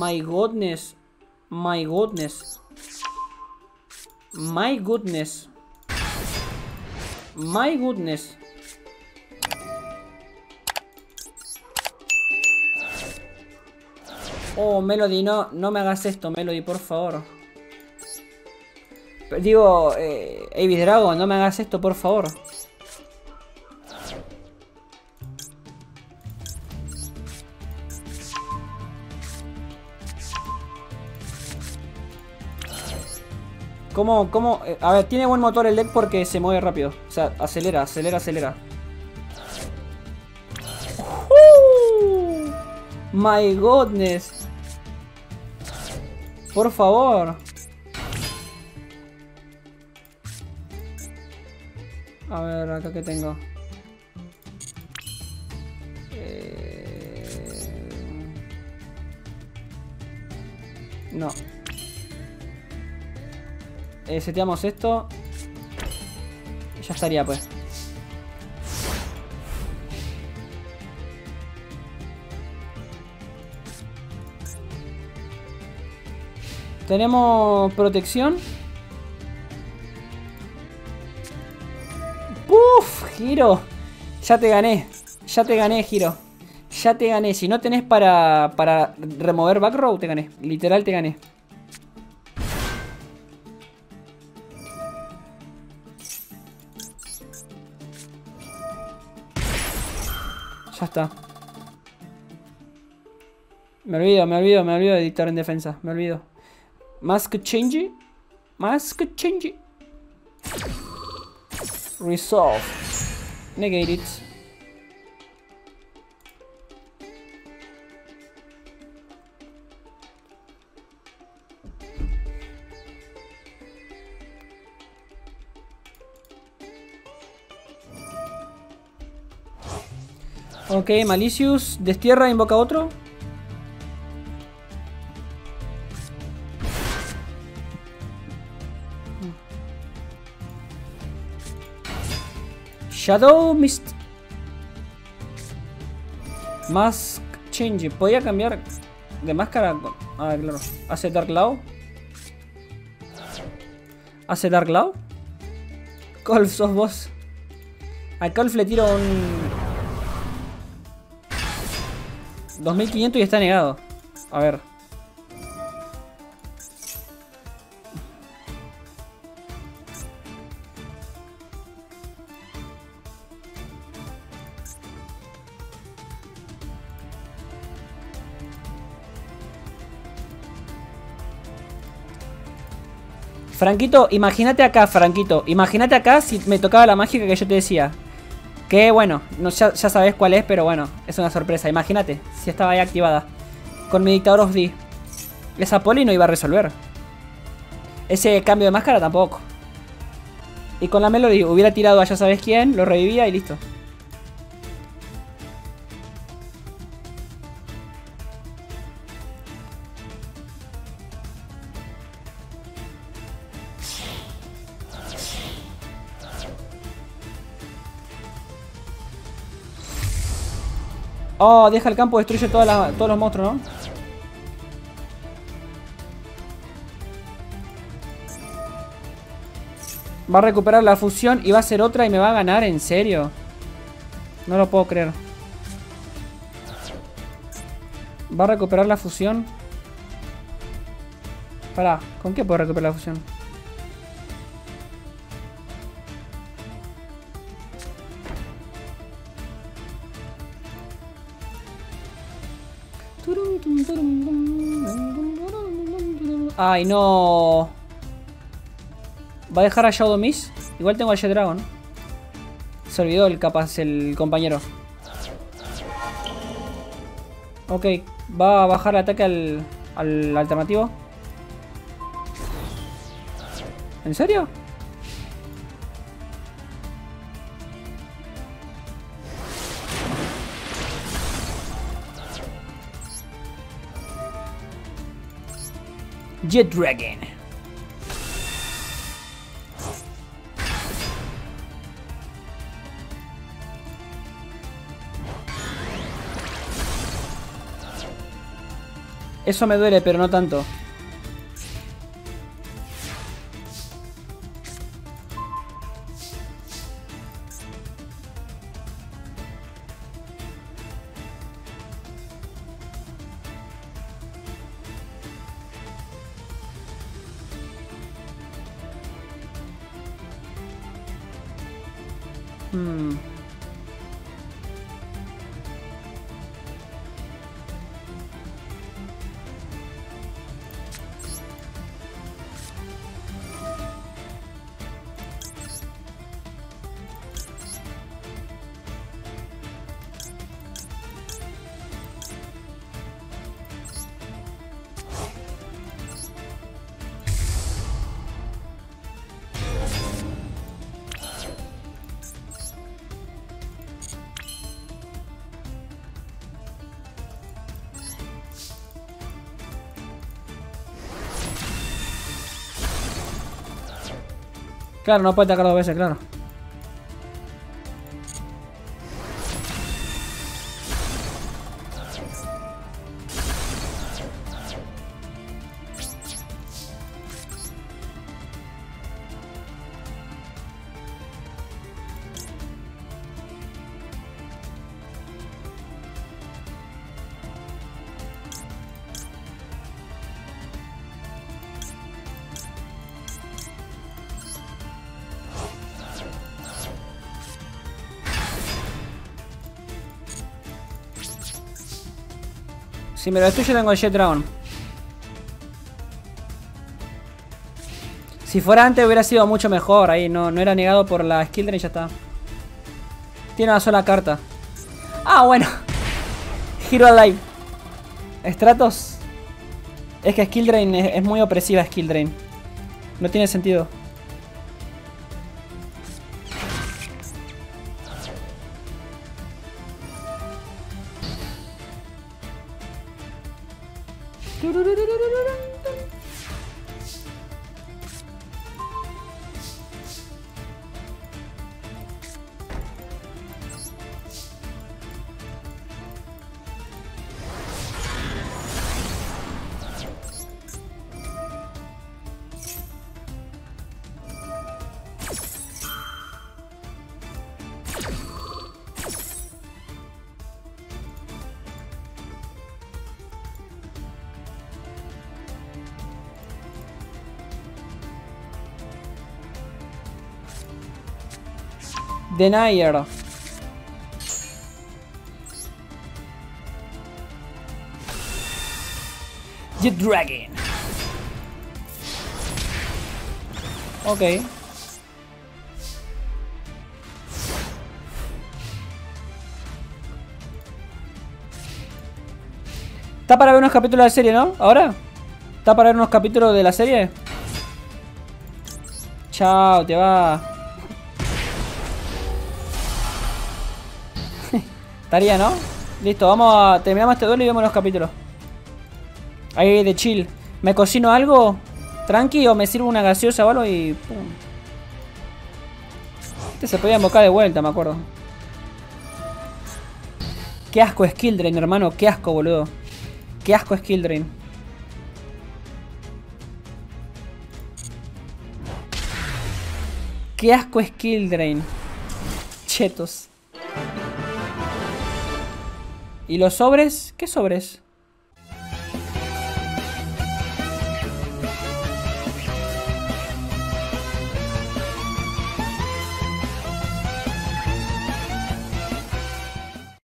My goodness. My goodness. My goodness. My goodness. Oh, Melody, no me hagas esto, Melody, por favor. Digo, Abyss Dragon, no me hagas esto, por favor. ¿Cómo? A ver, tiene buen motor el deck porque se mueve rápido. O sea, acelera. My goodness. Por favor. A ver, acá que tengo. No. Seteamos esto. Y ya estaría, pues. Tenemos protección. ¡Puf! Giro. Ya te gané. Ya te gané, Giro. Ya te gané. Si no tenés para remover back row, te gané. Literal te gané. Ya está. Me olvido de dictar en defensa. Me olvido. Mask change. Resolve. Negate it. Ok, Malicious. Destierra, invoca otro. Shadow Mist. Mask Change. Podía cambiar de máscara. Ah, claro. Hace Dark Law. Colf, sos vos. A Colf le tiro un 2500 y está negado. A ver. Franquito, imagínate acá, Franquito. Imagínate acá si me tocaba la mágica que yo te decía. Que bueno, no, ya sabes cuál es, pero bueno, es una sorpresa. Imagínate si estaba ahí activada. Con mi dictador of D. Esa poli no iba a resolver. Ese cambio de máscara tampoco. Y con la Melody hubiera tirado a ya sabes quién, lo revivía y listo. Oh, deja el campo, destruye todos los monstruos, ¿no? Va a recuperar la fusión y va a hacer otra y me va a ganar, ¿en serio? No lo puedo creer. Va a recuperar la fusión. Pará, ¿con qué puedo recuperar la fusión? Ay, no. ¿Va a dejar a Shadow Mist? Igual tengo a Jet Dragon. Se olvidó el compañero. Ok, va a bajar el ataque al alternativo. ¿En serio? Jet Dragon. Eso me duele, pero no tanto. Claro, no puede atacar dos veces, claro. Si me lo destruyo tengo el Jet Dragon. Si fuera antes hubiera sido mucho mejor. Ahí no era negado por la Skill Drain y ya está. Tiene una sola carta. Ah, bueno. Hero Alive. Stratos. Es que Skill Drain es muy opresiva. Skill Drain. No tiene sentido. Denier. Jet Dragon. Ok. Está para ver unos capítulos de la serie, ¿no? ¿Ahora? ¿Está para ver unos capítulos de la serie? Chao, te va. Estaría, ¿no? Listo, vamos a... Terminamos este duelo y vemos los capítulos. Ahí de chill. ¿Me cocino algo? Tranqui, o me sirvo una gaseosa o algo y... pum. Este se podía invocar de vuelta, me acuerdo. Qué asco Skill Drain, hermano. Qué asco, boludo. Qué asco Skill Drain. Qué asco Skill Drain. Chetos. ¿Y los sobres? ¿Qué sobres?